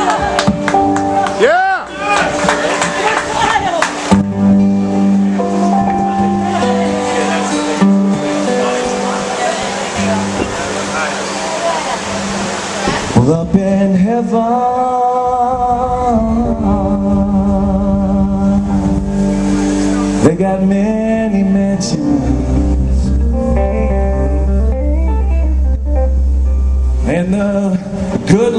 Yeah! Well, up in heaven, they got many mansions, and the good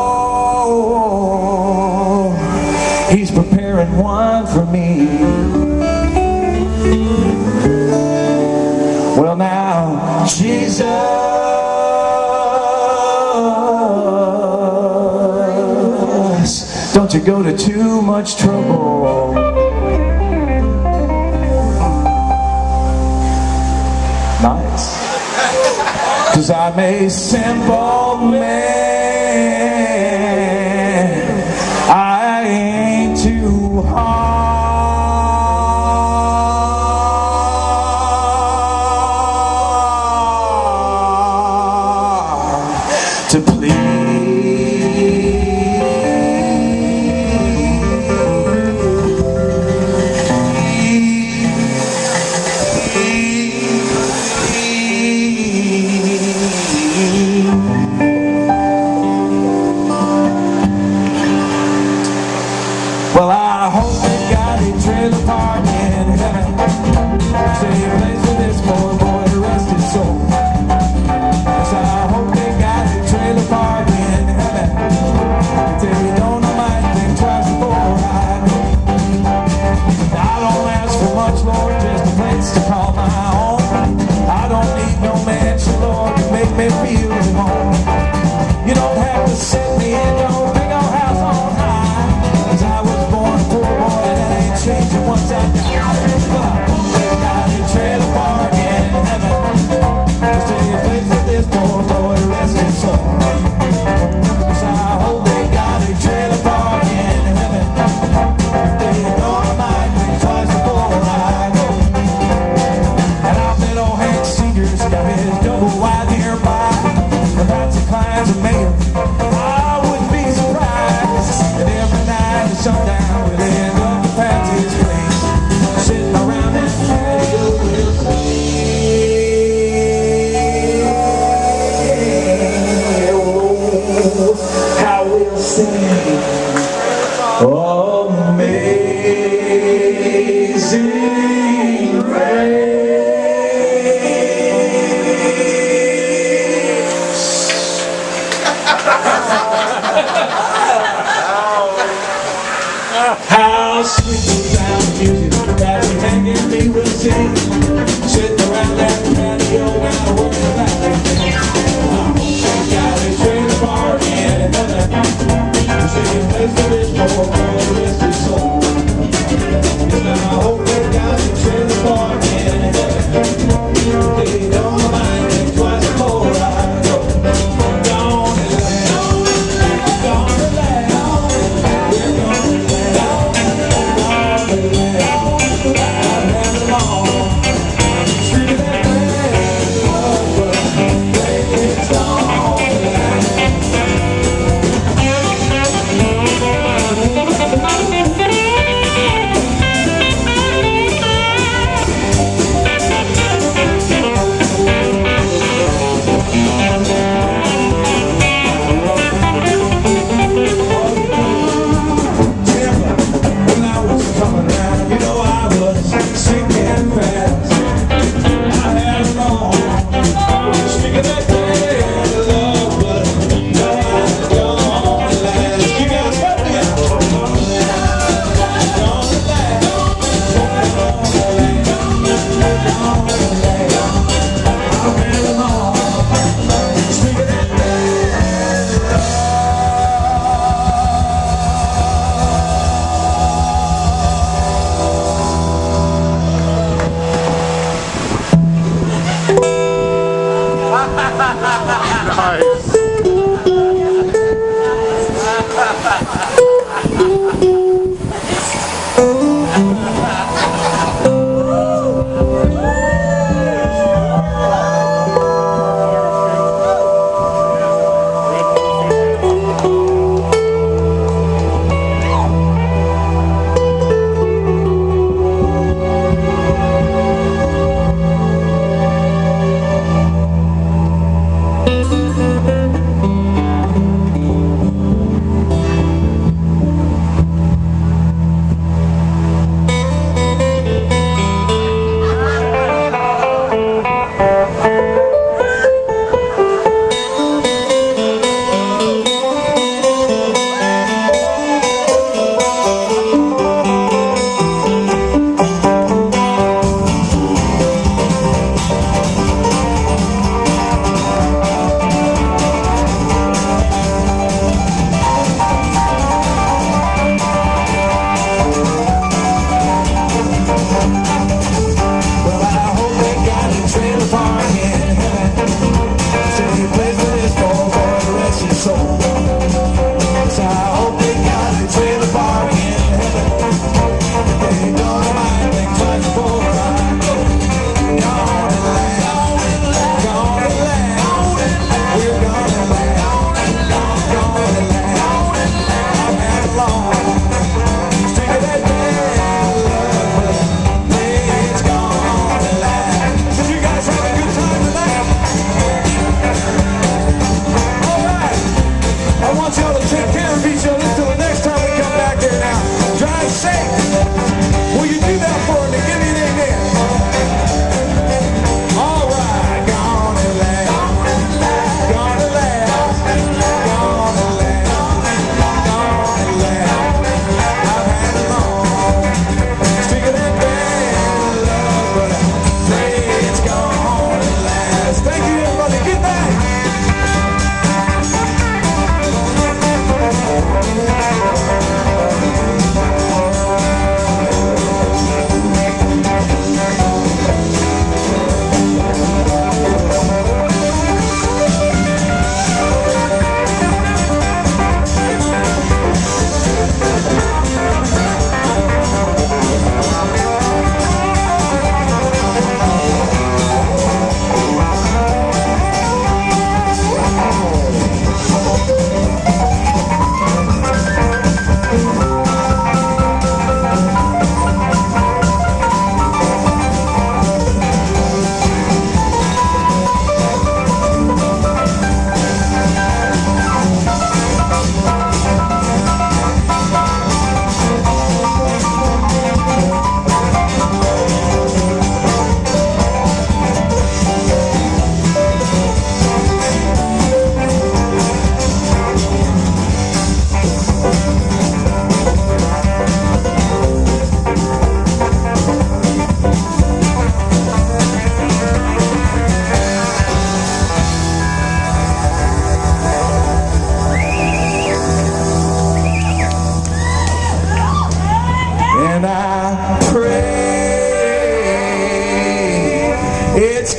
Lord, He's preparing one for me. Well, now, Jesus, don't you go to too much trouble. Nice. 'Cause I'm a simple man, I ain't too hard to please. Well, I hope they got a trailer park in heaven, say a place for this poor boy to rest his soul. Yes, I hope they got a trailer park in heaven. They don't know my thing twice before I go. I don't ask for much, Lord, just a place to call my own. I don't need no mansion, Lord, to make me feel at home. You don't have to set me in no big old house on high, 'cause I was born a poor boy and that ain't changing once I die. But I hope they got a trailer park in heaven, just a place for this poor boy to rest his soul. 'Cause I hope they got a trailer park in heaven. They know I might think twice before I go. And I'll bet old Hank Senior's got his double wide nearby. The Antsy McClain's a mayor, I wouldn't be surprised. And every night at sundown we'll end up at Patsy's place, sitting around that patio we'll sing. Oh, how we'll sing. Amazing grace. How sweet the sound of music that we hang and we will sing, sitting around that patio and I work the valley. I hope they got a trailer park in heaven, same place for this poor boy to rest his soul. Yes, I hope they got a trailer park in heaven. They don't mind think twice before I go. Gone and land, gone and land, we're gone and land.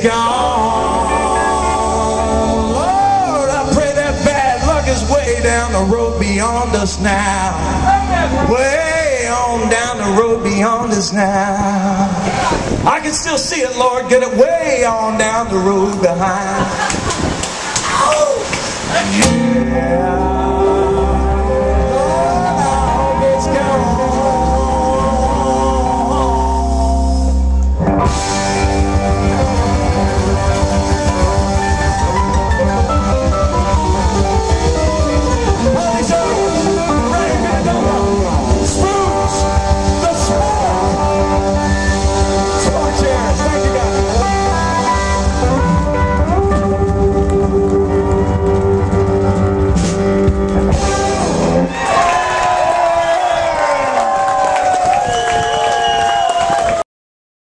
gone. Lord, I pray that bad luck is way down the road beyond us now. Way on down the road beyond us now. I can still see it, Lord, get it way on down the road behind. Oh, yeah.